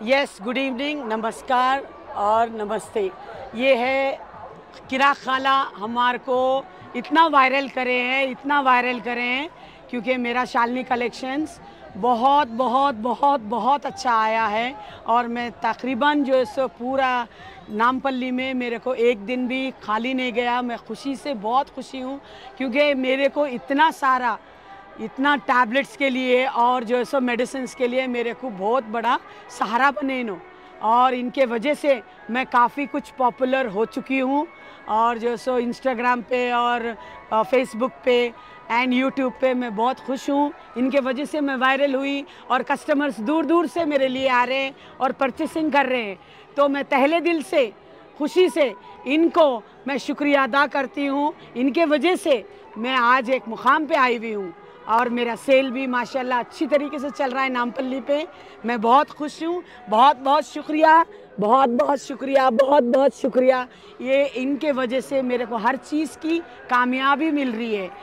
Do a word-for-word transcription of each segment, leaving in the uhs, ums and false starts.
Yes, good evening, नमस्कार और नमस्ते। ये है किरा खाला हमारे को इतना वायरल करे हैं, इतना वायरल करे हैं क्योंकि मेरा शालिनी कलेक्शंस बहुत बहुत बहुत बहुत अच्छा आया है। और मैं तकरीबन जो है सो पूरा नामपल्ली में मेरे को एक दिन भी खाली नहीं गया। मैं खुशी से बहुत खुशी हूँ क्योंकि मेरे को इतना सारा इतना टैबलेट्स के लिए और जो है सो मेडिसिन्स के लिए मेरे को बहुत बड़ा सहारा बने इन्हों, और इनके वजह से मैं काफ़ी कुछ पॉपुलर हो चुकी हूँ। और जो सो इंस्टाग्राम पे और फेसबुक पे एंड यूट्यूब पे मैं बहुत खुश हूँ। इनके वजह से मैं वायरल हुई और कस्टमर्स दूर दूर से मेरे लिए आ रहे हैं और परचेसिंग कर रहे हैं। तो मैं तहले दिल से खुशी से इनको मैं शुक्रिया अदा करती हूँ। इनके वजह से मैं आज एक मुकाम पे आई हुई हूँ और मेरा सेल भी माशाल्लाह अच्छी तरीके से चल रहा है नामपल्ली पे। मैं बहुत खुश हूँ। बहुत बहुत शुक्रिया, बहुत बहुत शुक्रिया, बहुत बहुत शुक्रिया। ये इनके वजह से मेरे को हर चीज़ की कामयाबी मिल रही है।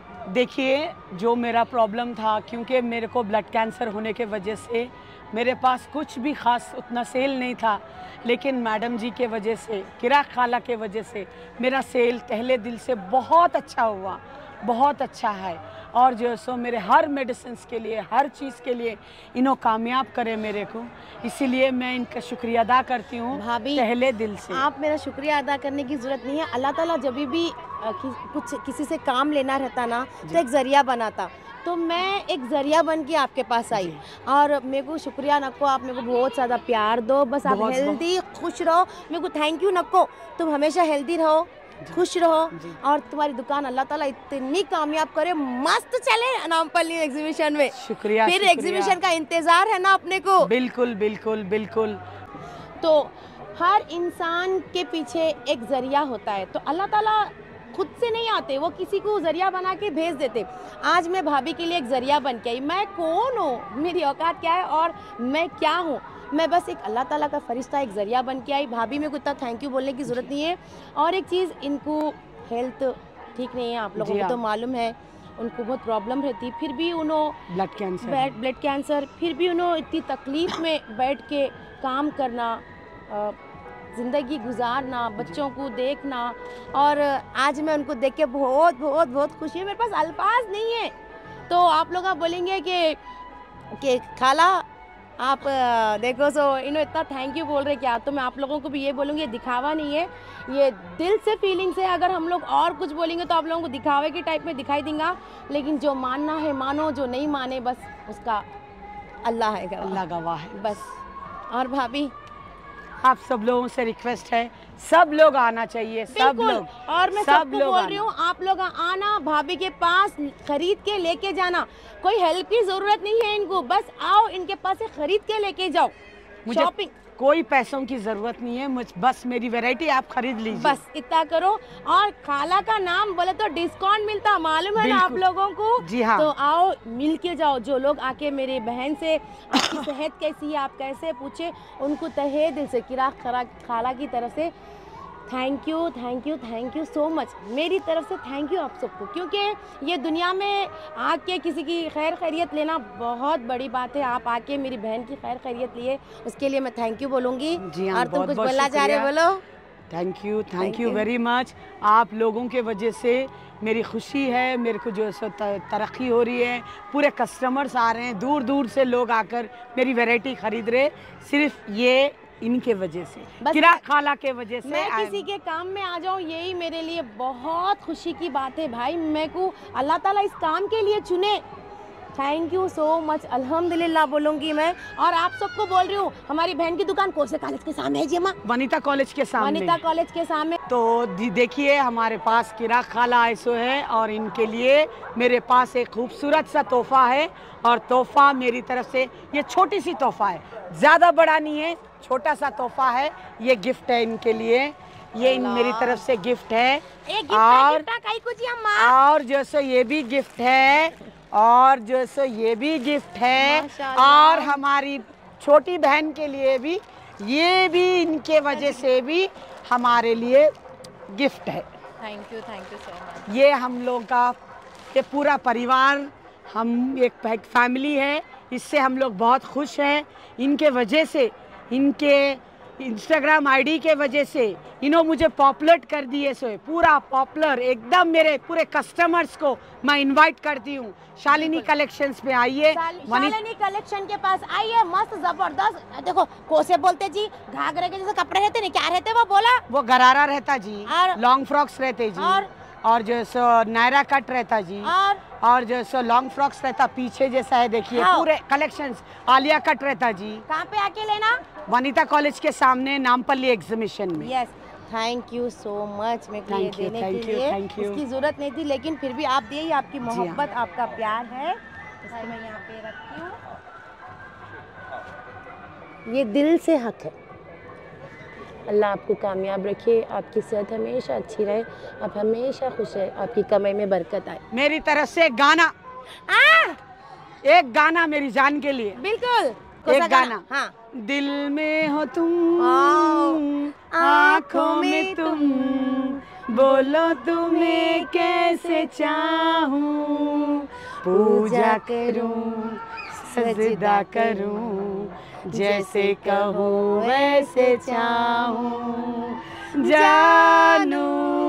देखिए, जो मेरा प्रॉब्लम था, क्योंकि मेरे को ब्लड कैंसर होने के वजह से मेरे पास कुछ भी ख़ास उतना सेल नहीं था, लेकिन मैडम जी के वजह से, किरा खाला के वजह से मेरा सेल तहले दिल से बहुत अच्छा हुआ, बहुत अच्छा है। और जो सो मेरे हर मेडिसिन्स के लिए, हर चीज़ के लिए इन्हों कामयाब करे मेरे को, इसीलिए मैं इनका शुक्रिया अदा करती हूँ भाभी पहले दिल से। आप मेरा शुक्रिया अदा करने की ज़रूरत नहीं है। अल्लाह ताला जब भी अ, कि, कुछ किसी से काम लेना रहता ना तो एक ज़रिया बनाता, तो मैं एक ज़रिया बन के आपके पास आई। और मेरे को शुक्रिया नको, आप मेरे को बहुत ज़्यादा प्यार दो, बस आप हेल्दी खुश रहो। मेरे को थैंक यू नको, तुम हमेशा हेल्दी रहो, खुश रहो और तुम्हारी दुकान अल्लाह ताला इतनी कामयाब करे, मस्त चले नामपल्ली एग्जीबिशन में। शुक्रिया। फिर एग्जीबिशन का इंतज़ार है ना अपने को। बिल्कुल बिल्कुल बिल्कुल। तो हर इंसान के पीछे एक ज़रिया होता है, तो अल्लाह ताला खुद से नहीं आते, वो किसी को ज़रिया बना के भेज देते। आज मैं भाभी के लिए एक ज़रिया बन के आई। मैं कौन हूँ, मेरी औकात क्या है और मैं क्या हूँ? मैं बस एक अल्लाह ताला का फरिश्ता, एक ज़रिया बन के आई। भाभी में को इतना थैंक यू बोलने की ज़रूरत नहीं है। और एक चीज़, इनको हेल्थ ठीक नहीं है, आप लोगों को तो मालूम है, उनको बहुत प्रॉब्लम रहती, फिर भी उन्होंने ब्लड कैंसर ब्लड कैंसर फिर भी उन्होंने इतनी तकलीफ़ में बैठ के काम करना, ज़िंदगी गुजारना, बच्चों को देखना। और आज मैं उनको देख के बहुत बहुत बहुत खुशी है। मेरे पास अल्फाज नहीं है। तो आप लोग आप बोलेंगे कि कि खाला आप देखो सो इन्हों इतना थैंक यू बोल रहे क्या, तो मैं आप लोगों को भी ये बोलूँगी, ये दिखावा नहीं है, ये दिल से फीलिंग से। अगर हम लोग और कुछ बोलेंगे तो आप लोगों को दिखावे के टाइप में दिखाई देगा, लेकिन जो मानना है मानो, जो नहीं माने बस उसका अल्लाह है, अल्लाह गवाह है बस। और भाभी आप सब लोगों से रिक्वेस्ट है, सब लोग आना चाहिए, सब लोग। और मैं सबको बोल रही हूँ, आप लोग आना, भाभी के पास खरीद के लेके जाना। कोई हेल्प की जरूरत नहीं है इनको, बस आओ इनके पास से खरीद के लेके जाओ। मुझे शॉपिंग कोई पैसों की जरूरत नहीं है, मुझ बस मेरी वैरायटी आप खरीद लीजिए, बस इतना करो। और खाला का नाम बोले तो डिस्काउंट मिलता, मालूम है ना आप लोगों को? जी हाँ। तो आओ मिल के जाओ। जो लोग आके मेरे बहन से आपकी सेहत कैसी है, आप कैसे पूछे, उनको तहे दिल से किरा खाला की तरफ से thank you, thank you, thank you so much. मेरी तरफ से थैंक यू आप सबको, क्योंकि ये दुनिया में आके किसी की खैर खैरियत लेना बहुत बड़ी बात है। आप आके मेरी बहन की खैर खैरियत लिए, उसके लिए मैं थैंक यू बोलूँगी। और तुम कुछ बोलना चाह रहे बोलो? Thank you, thank you very much. आप लोगों के वजह से मेरी खुशी है, मेरे को जो है तरक्की हो रही है, पूरे कस्टमर्स आ रहे हैं, दूर दूर से लोग आकर मेरी वैरायटी खरीद रहे, सिर्फ ये इनके वजह से, किरा खाला के वजह से। मैं किसी के काम में आ जाऊं, यही मेरे लिए बहुत खुशी की बात है भाई। मेरे को अल्लाह ताला इस काम के लिए चुने। थैंक यू सो मच, अल्हम्दुलिल्लाह बोलूँगी मैं। और आप सबको बोल रही हूँ, हमारी बहन की दुकान कौन से कॉलेज के सामने है जी अम्मा? वनिता कॉलेज के सामने। वनिता कॉलेज के सामने। तो देखिए, हमारे पास किरा खाला ऐसो है और इनके लिए मेरे पास एक खूबसूरत सा तोहफा है। और तोहफा मेरी तरफ से, ये छोटी सी तोहफा है, ज़्यादा बड़ा नहीं है, छोटा सा तोहफा है। ये गिफ्ट है इनके लिए, ये इन मेरी तरफ से गिफ्ट है। और और जो सो ये भी गिफ्ट है, और जो सो ये भी गिफ्ट है, और हमारी छोटी बहन के लिए भी, ये भी इनके वजह से भी हमारे लिए गिफ्ट है। Thank you, thank you so much. ये हम लोग का, ये पूरा परिवार, हम एक फैमिली है, इससे हम लोग बहुत खुश हैं। इनके वजह से इनके इंस्टाग्राम आईडी के वजह से इन्होंने मुझे पॉपुलर कर दिए। सो पूरा पॉपुलर एकदम मेरे पूरे कस्टमर्स को मैं इनवाइट करती हूँ शालिनी कलेक्शंस पे आइए। शालिनी कलेक्शन के पास आइए, मस्त जबरदस्त। देखो कोसे बोलते जी, घाघरे के जैसे कपड़े रहते नहीं, क्या रहते वो बोला? वो गरारा रहता जी, और लॉन्ग फ्रॉक्स रहते जी, और, और जो सो नायरा कट रहता जी, और और जो सो लॉन्ग फ्रॉक्स रहता पीछे जैसा है, देखिए पूरे कलेक्शंस। आलिया कट रहता जी। कहाँ पे आके लेना? वनिता कॉलेज के सामने नामपल्ली एग्जीबिशन में। Yes, thank you so much मेरे को ये देने के लिए। इसकी जरूरत नहीं थी, लेकिन फिर भी आप दिए, आपकी मोहब्बत, आपका प्यार है। इसको मैं यहाँ पे रखती हूँ। ये दिल से हक है। अल्लाह आपको कामयाब रखे, आपकी सेहत हमेशा अच्छी रहे, आप हमेशा खुश रहे, आपकी कमाई में बरकत आए। मेरी तरफ से एक गाना, आ! एक गाना मेरी जान के लिए। बिल्कुल, एक गाना। हाँ। दिल में हो तुम, आँखों में तुम, बोलो तुम्हें कैसे चाहूं, पूजा करूं सजदा करूं, जैसे कहो वैसे चाहूं, जानू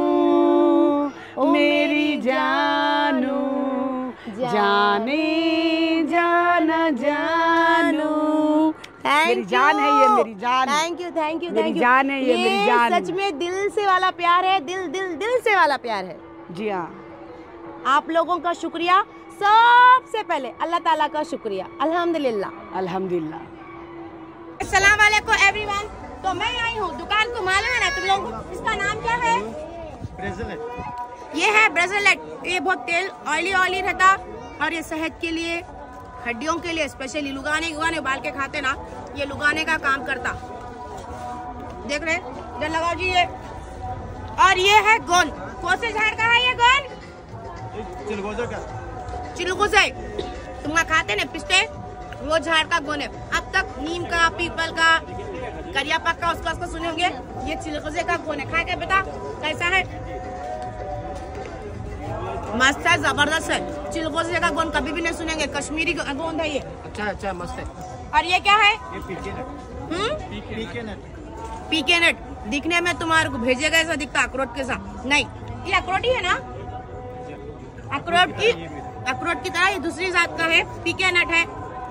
मेरी जानू, जाने जाना जानू। मेरी जान है ये, मेरी जान। थैंक यू थैंक यू मेरी थैंक यू। जान है ये, मेरी जान। सच में दिल से वाला प्यार है, दिल दिल दिल से वाला प्यार है। जी हाँ, आप लोगों का शुक्रिया, सबसे पहले अल्लाह ताला का शुक्रिया। अल्हम्दुलिल्लाह अल्हम्दुलिल्लाह। अस्सलाम वालेकुम एवरीवन। तो मैं आई हूँ, दुकान को मालूम है ना तुम लोगों को? इसका नाम क्या है? ब्रेज़लेट। ये है ब्रेज़लेट। ये बहुत तेल ऑयली ऑयली रहता, और ये सेहत के लिए, हड्डियों के लिए, स्पेशली लुगाने उगाने बाल के खाते ना, ये लुगाने का काम करता। देख रहे इधर लगाओ जी ये। और ये है गोंद। कौन से झाड़ का है ये गोंद? चिलगोजा का। चिलगोजा तुम खाते ना पिस्ते, वो झाड़ का गोंद है। अब तक नीम का, पीपल का, करियापक का उसका उसको सुने होंगे। ये चिलगोजे का गोंद है। खा के बता कैसा है? मस्त है, जबरदस्त है। चिलगोजे का गोंद कभी भी नहीं सुनेंगे, कश्मीरी गोंद है ये। अच्छा अच्छा, मस्त है। और ये क्या है? ये पीके नट। हम्म, पीके नट। पीके नट दिखने में तुम्हारे को भेजेगा ऐसा दिखता, अखरोट के साथ नहीं। ये अखरोट ही है ना? अखरोट की अखरोट की तरह ये दूसरी जात का है, पीके नट है।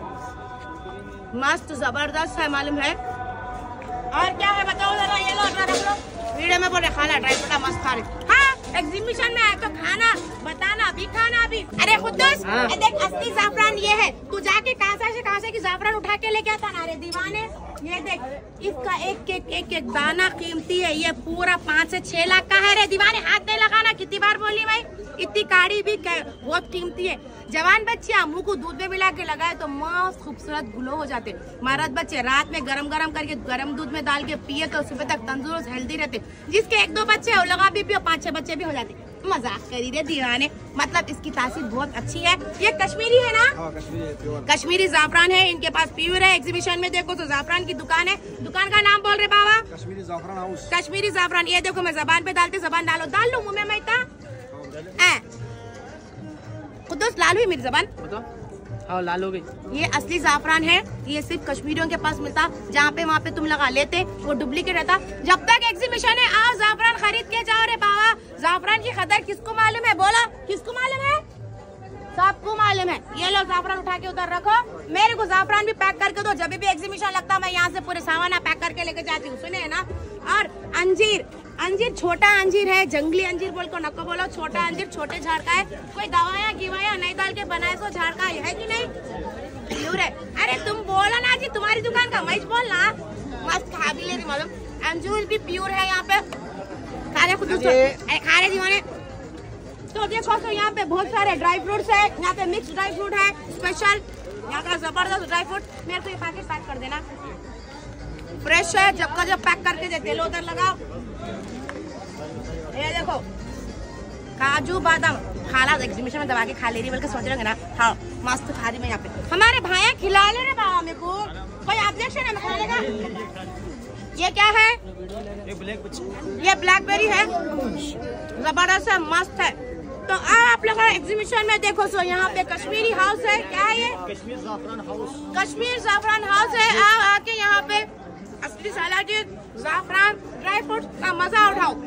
मस्त जबरदस्त है, मालूम है। और क्या है बताओ जरा? ये लो रख लो। वीडियो में बोल रहे खाना ड्राई फ्रूट मस्त खा रहे। हाँ, एग्जीबिशन में आए तो खाना बताना भी, खाना भी। अरे खुद्दूस, हाँ। देख असली जाफरान ये है। तू जाके कहाँ से कहाँ से की जाफरान उठा के लेके आता ना रे दीवाने। ये देख, इसका एक एक एक एक दाना कीमती है। ये पूरा पाँच से छह लाख का है रे दीवाने। हाथ नहीं लगाना, कितनी बार बोली भाई। इतनी काड़ी भी बहुत कीमती है। जवान बच्चे मुंह को दूध में मिला के लगाए तो मस्त खूबसूरत ग्लो हो जाते। मर्द बच्चे रात में गरम गरम करके गरम दूध में डाल के पिए तो सुबह तक तंदुरुस्त हेल्दी रहते। जिसके एक दो बच्चे हो लगा भी पियो, पाँच छह बच्चे भी हो जाते। मजाक करी रे दीवाने, मतलब इसकी तासीर बहुत अच्छी है। ये कश्मीरी है ना? हाँ, कश्मीरी, कश्मीरी जाफरान है इनके पास, प्योर है। एग्जीबिशन में देखो तो जाफरान की दुकान है। दुकान का नाम बोल रहे बाबा? कश्मीरी जाफरान हाउस। कश्मीरी जाफरान। ये देखो मैं जबान पे डालते, जबान डालो, डाल लो मुँह में। मैं इतना खुद लाल हुई मेरी जबान। हाँ, लाल हो गई। ये असली जाफरान है, ये सिर्फ कश्मीरियों के पास मिलता। जहाँ पे वहाँ पे तुम लगा लेते, वो डुप्लीकेट रहता। जब तक एग्जीबिशन है आओ जाफरान खरीद के जाओ रे बाबा। जाफरान की कदर किसको मालूम है? बोला किसको मालूम है? सबको मालूम है। ये लो जाफरान उठा के उधर रखो। मेरे को जाफरान भी पैक करके दो, जब भी एग्जीबिशन लगता मैं यहाँ से पूरे सामान पैक करके लेके जाती हूँ, सुने है ना। और अंजीर, अंजीर छोटा अंजीर है, जंगली अंजीर बोल को नको बोलो। छोटा अंजीर छोटे झाड़ का है, कोई दवाया गिवाया नहीं डाल के बनाए सो झाड़ का है कि नहीं? प्योर है। अरे तुम बोला ना जी, तुम्हारी दुकान का मैं बोलना। मस्त खा भी ले रही मालूम। अंजीर भी प्योर है यहाँ पे। खाने खुद खा रहे दीवाने। तो देखो तो यहाँ पे बहुत सारे ड्राई फ्रूट्स है। यहाँ पे मिक्स ड्राई फ्रूट है स्पेशल, यहाँ का जबरदस्त ड्राई फ्रूट। मेरे को ये पैकेट पैक कर देना, फ्रेश है। जब का जब पैक करके देते लो, उधर लगाओ। ये देखो काजू बादाम। खाला एग्जीबिशन में दबा के खा ले रही, बल्कि सोच रहे ना। हाँ, मस्त खा रही मैं यहाँ पे। हमारे भाइया खिला ले रहे बाबा मेरे को। कोई ऑब्जेक्शन है? मैं खा लेगा। ये क्या है? ये ब्लैक ये ब्लैकबेरी है, जबरदस्त है, मस्त है। तो आप लोग एग्जीबिशन में देखो सो यहाँ पे कश्मीरी हाउस है। क्या है ये? कश्मीर जाफरान हाउस। कश्मीर जाफरान हाउस है। आप आके यहाँ पे साजिद, ज़ाफ़रान ड्राई फ्रूट्स का मजा उठाओ।